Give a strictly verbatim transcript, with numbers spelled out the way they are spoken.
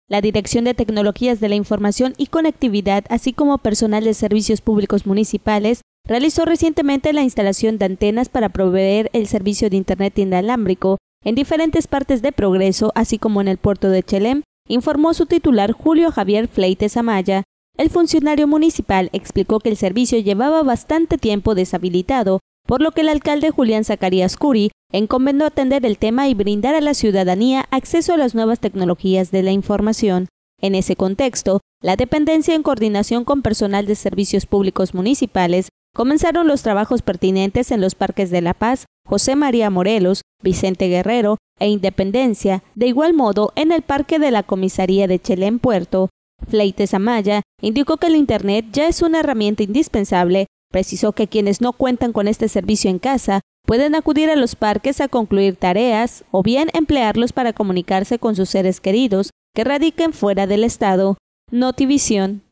La Dirección de Tecnologías de la Información y Conectividad, así como personal de servicios públicos municipales, realizó recientemente la instalación de antenas para proveer el servicio de Internet inalámbrico en diferentes partes de Progreso, así como en el puerto de Chelem, informó su titular Julio Javier Fleites Amaya. El funcionario municipal explicó que el servicio llevaba bastante tiempo deshabilitado, por lo que el alcalde Julián Zacarías Curi encomendó atender el tema y brindar a la ciudadanía acceso a las nuevas tecnologías de la información. En ese contexto, la dependencia, en coordinación con personal de servicios públicos municipales, comenzaron los trabajos pertinentes en los parques de La Paz, José María Morelos, Vicente Guerrero e Independencia, de igual modo en el parque de la comisaría de Chelem Puerto. Fleites Amaya indicó que el Internet ya es una herramienta indispensable. Precisó que quienes no cuentan con este servicio en casa pueden acudir a los parques a concluir tareas o bien emplearlos para comunicarse con sus seres queridos que radiquen fuera del estado. Notivisión.